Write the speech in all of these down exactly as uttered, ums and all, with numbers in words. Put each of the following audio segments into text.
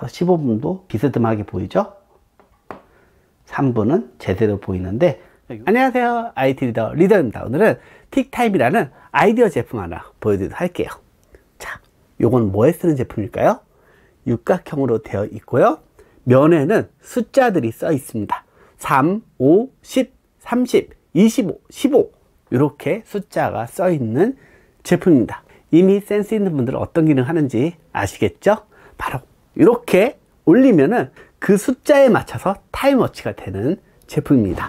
십오 분도 비스듬하게 보이죠? 삼 분은 제대로 보이는데, 안녕하세요, 아이티 리더 리더입니다. 오늘은 틱타임이라는 아이디어 제품 하나 보여드리도록 할게요. 자, 요건 뭐에 쓰는 제품일까요? 육각형으로 되어 있고요, 면에는 숫자들이 써 있습니다. 삼, 오, 십, 삼십, 이십오, 십오 이렇게 숫자가 써 있는 제품입니다. 이미 센스 있는 분들은 어떤 기능 하는지 아시겠죠? 바로 이렇게 올리면은 그 숫자에 맞춰서 타임워치가 되는 제품입니다.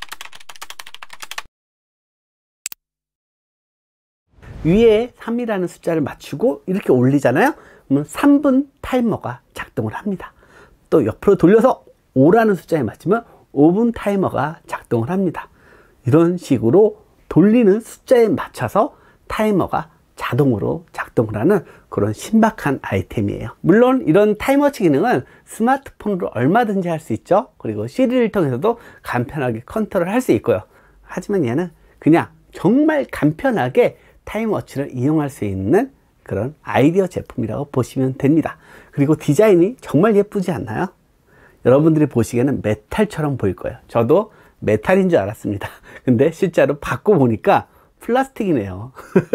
위에 삼이라는 숫자를 맞추고 이렇게 올리잖아요. 그러면 삼 분 타이머가 작동을 합니다. 또 옆으로 돌려서 오라는 숫자에 맞추면 오 분 타이머가 작동을 합니다. 이런 식으로 돌리는 숫자에 맞춰서 타이머가 자동으로 작동을 하는 그런 신박한 아이템이에요. 물론 이런 타임워치 기능은 스마트폰으로 얼마든지 할 수 있죠. 그리고 시리를 통해서도 간편하게 컨트롤 할 수 있고요. 하지만 얘는 그냥 정말 간편하게 타임워치를 이용할 수 있는 그런 아이디어 제품이라고 보시면 됩니다. 그리고 디자인이 정말 예쁘지 않나요? 여러분들이 보시기에는 메탈처럼 보일 거예요. 저도 메탈인 줄 알았습니다. 근데 실제로 받고 보니까 플라스틱이네요.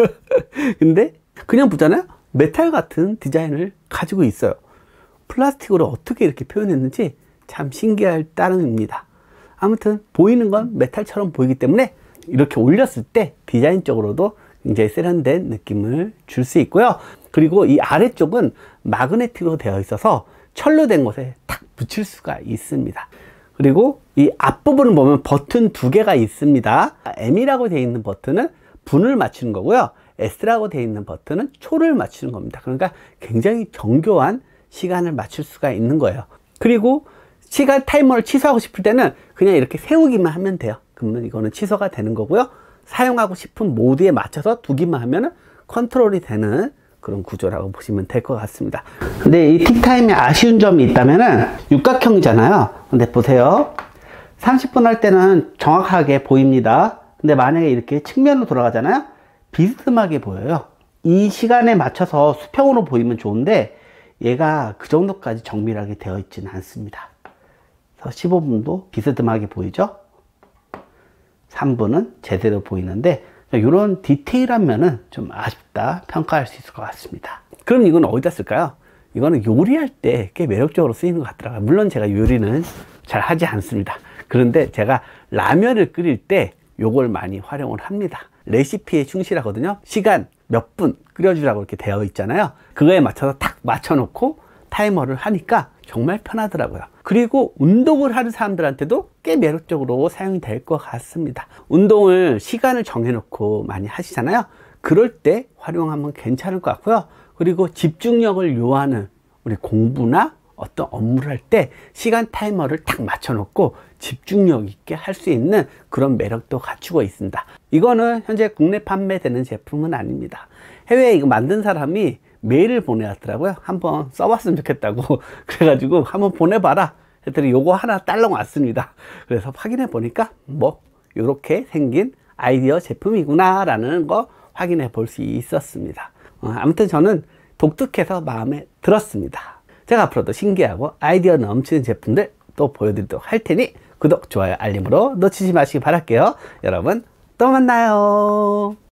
근데 그냥 보잖아요. 메탈 같은 디자인을 가지고 있어요. 플라스틱으로 어떻게 이렇게 표현했는지 참 신기할 따름입니다. 아무튼 보이는 건 메탈처럼 보이기 때문에 이렇게 올렸을 때 디자인적으로도 굉장히 세련된 느낌을 줄 수 있고요. 그리고 이 아래쪽은 마그네틱으로 되어 있어서 철로 된 곳에 탁 붙일 수가 있습니다. 그리고 이 앞부분을 보면 버튼 두 개가 있습니다. M이라고 되어 있는 버튼은 분을 맞추는 거고요, S라고 되어 있는 버튼은 초를 맞추는 겁니다. 그러니까 굉장히 정교한 시간을 맞출 수가 있는 거예요. 그리고 시간 타이머를 취소하고 싶을 때는 그냥 이렇게 세우기만 하면 돼요. 그러면 이거는 취소가 되는 거고요, 사용하고 싶은 모드에 맞춰서 두기만 하면 컨트롤이 되는 그런 구조라고 보시면 될 것 같습니다. 근데 이 틱타임에 아쉬운 점이 있다면은 육각형이잖아요. 근데 보세요, 삼십 분 할 때는 정확하게 보입니다. 근데 만약에 이렇게 측면으로 돌아가잖아요. 비스듬하게 보여요. 이 시간에 맞춰서 수평으로 보이면 좋은데 얘가 그 정도까지 정밀하게 되어 있지는 않습니다. 그래서 십오 분도 비스듬하게 보이죠? 삼 분은 제대로 보이는데 이런 디테일한 면은 좀 아쉽다 평가할 수 있을 것 같습니다. 그럼 이건 어디다 쓸까요? 이거는 요리할 때 꽤 매력적으로 쓰이는 것 같더라고요. 물론 제가 요리는 잘 하지 않습니다. 그런데 제가 라면을 끓일 때 요걸 많이 활용을 합니다. 레시피에 충실하거든요. 시간 몇 분 끓여주라고 이렇게 되어 있잖아요. 그거에 맞춰서 탁 맞춰 놓고 타이머를 하니까 정말 편하더라고요. 그리고 운동을 하는 사람들한테도 꽤 매력적으로 사용이 될 것 같습니다. 운동을 시간을 정해 놓고 많이 하시잖아요. 그럴 때 활용하면 괜찮을 것 같고요. 그리고 집중력을 요하는 우리 공부나 어떤 업무를 할 때 시간 타이머를 딱 맞춰 놓고 집중력 있게 할 수 있는 그런 매력도 갖추고 있습니다. 이거는 현재 국내 판매되는 제품은 아닙니다. 해외에 이거 만든 사람이 메일을 보내왔더라고요. 한번 써봤으면 좋겠다고. 그래가지고 한번 보내봐라 했더니 요거 하나 딸랑 왔습니다. 그래서 확인해 보니까 뭐 요렇게 생긴 아이디어 제품이구나 라는 거 확인해 볼 수 있었습니다. 어, 아무튼 저는 독특해서 마음에 들었습니다. 제가 앞으로도 신기하고 아이디어 넘치는 제품들 또 보여드리도록 할 테니 구독, 좋아요, 알림으로 놓치지 마시기 바랄게요. 여러분 또 만나요.